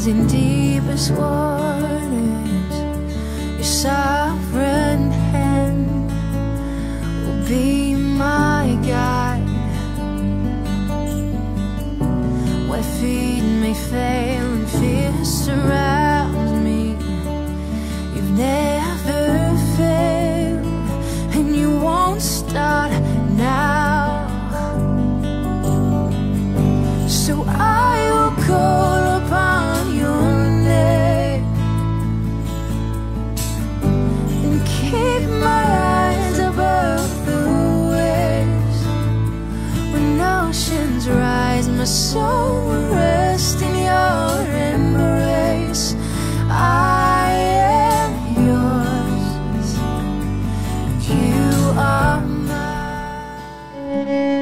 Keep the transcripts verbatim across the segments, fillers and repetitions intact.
seas and deepest waters, your sovereign hand will be my guide. Where feet may fail and fear surrounds me, you've never failed and you won't start now. So I will call upon your name and keep my eyes above the waves. When oceans rise, my soul will rest in your embrace. I am yours, you are mine.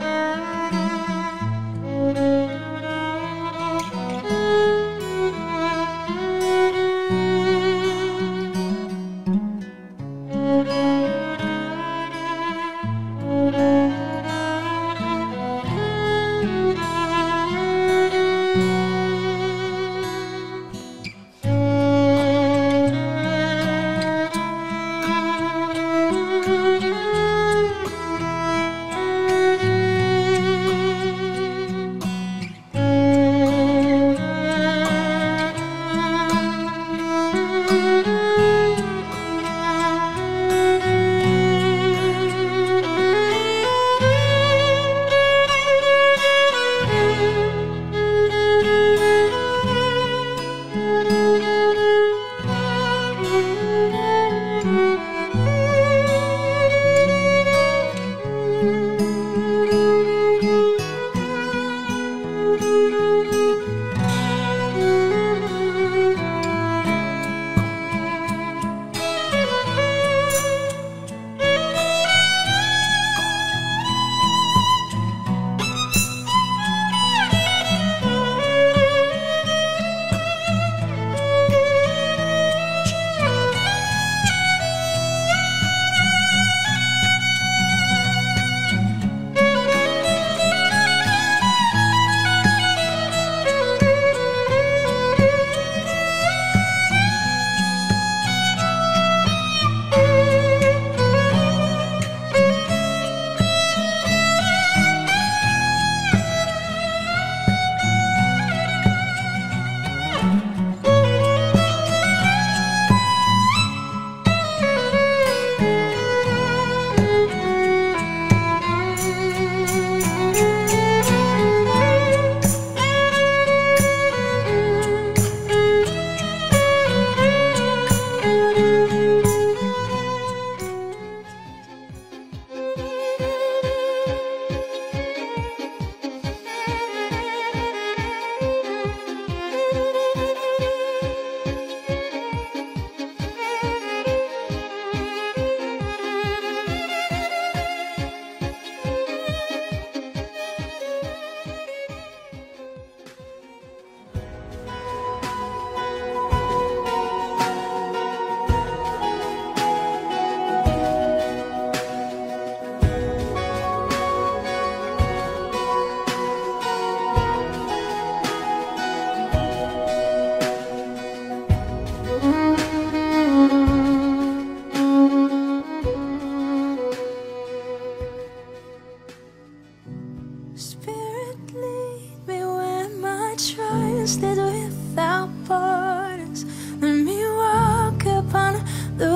Trusted without borders, let me walk upon the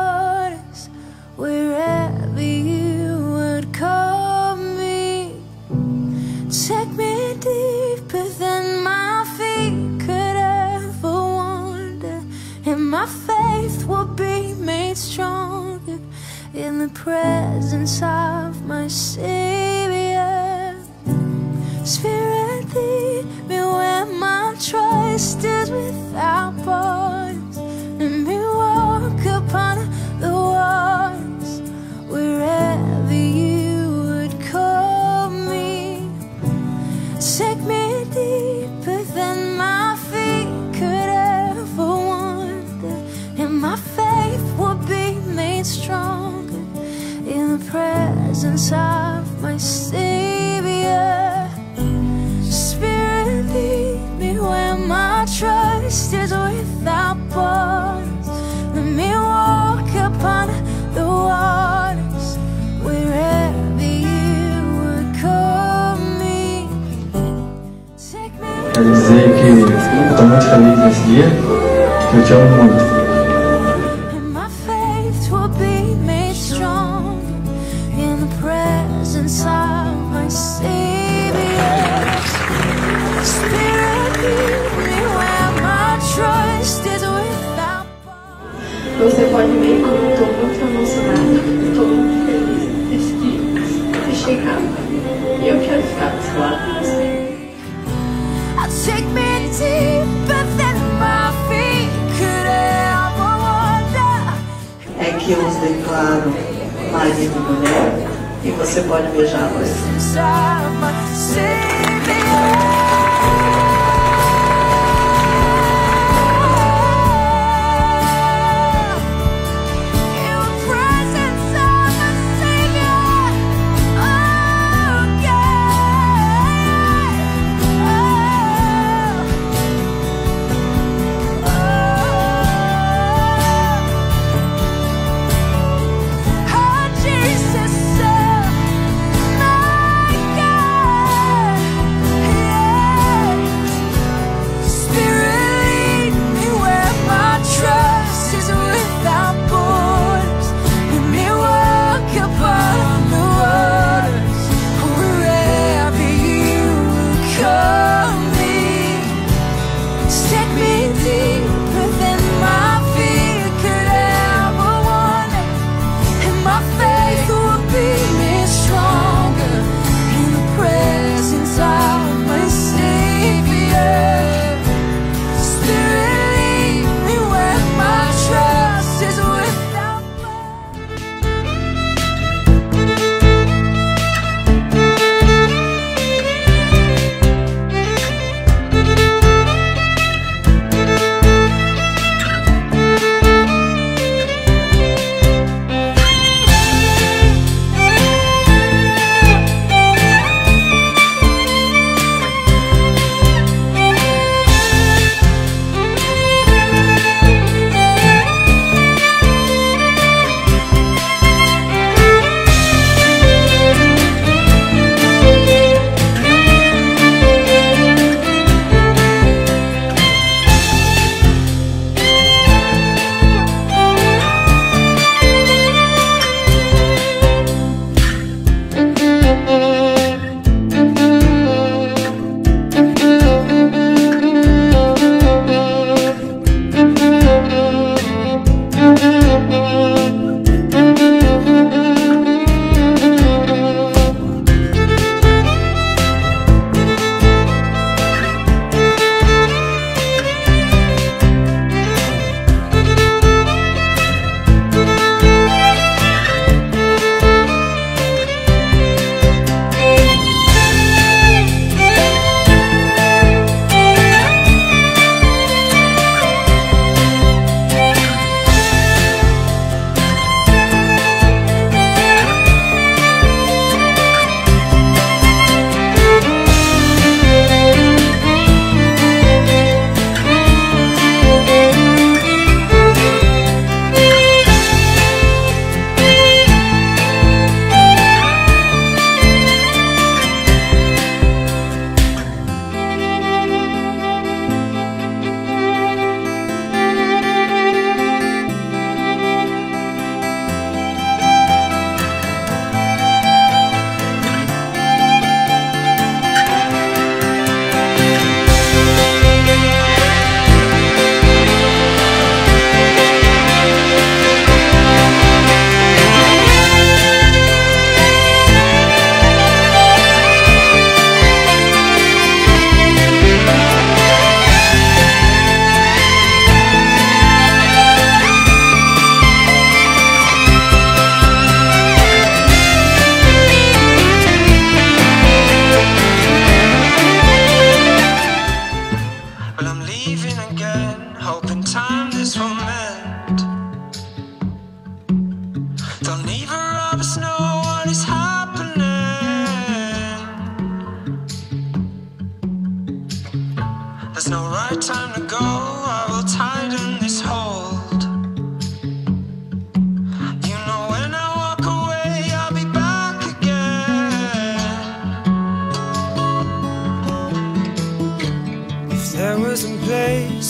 waters wherever you would call me. Take me deeper than my feet could ever wander, and my faith will be made stronger in the presence of my Savior. Spirit, lead me where my trust is without borders. Let me walk upon the waters wherever you would call me. Take me deeper than my feet could ever wander, and my faith will be made stronger in the presence of my Savior. Spirit, lead me where my trust Quero dizer que estou muito feliz nesse dia, que eu te amo muito. And my faith will be made strong in the presence of my Savior. Spirit, lead me where my trust is without borders. Você pode ver como eu estou muito emocionada, estou muito feliz desse dia ter chegado. E eu quero ficar do seu lado. Take me deeper than my feet could ever wander. É que eu os declaro marido e mulher e você pode beijá-los. Inside my Savior.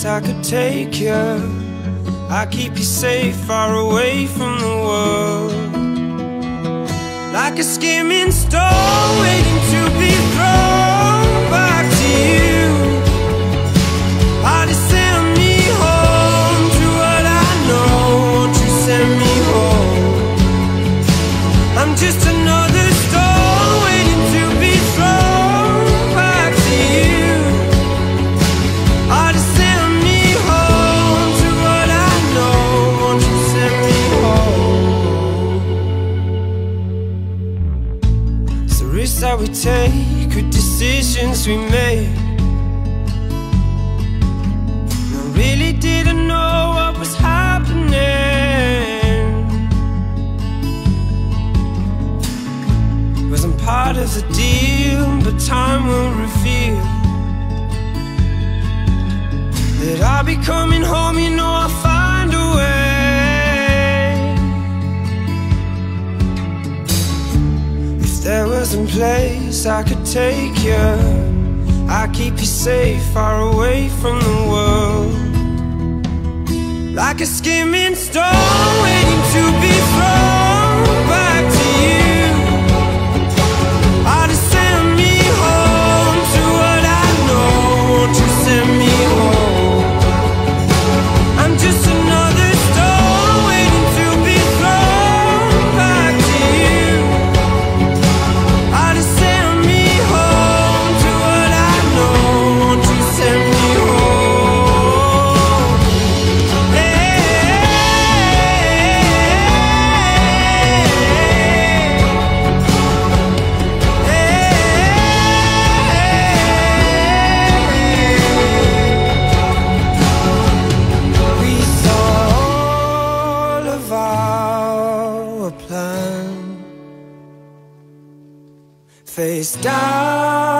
place I could take you. I keep you safe, far away from the world. Like a skimming stone waiting to be thrown back to you. Oh, to send me home to what I know. Won't you send me home? I'm just another stone waiting to be thrown back to you. Oh, to send me home to what I know. Won't you send me home? It's the risks that we take, good decisions we made. I really didn't know what was happening. Wasn't part of the deal, but time will reveal that I'll be coming home, you know I'll find a way. If there was a place I could take you, I'd keep you safe, far away from the world. Like a skimming stone waiting to be thrown back to you. Oh, to send me home to what I know. Won't you send me home? I'm just another stone waiting to be thrown back to you. Oh, to send me home to what I know. Won't you send me home? Hey, we saw all of our plan face down.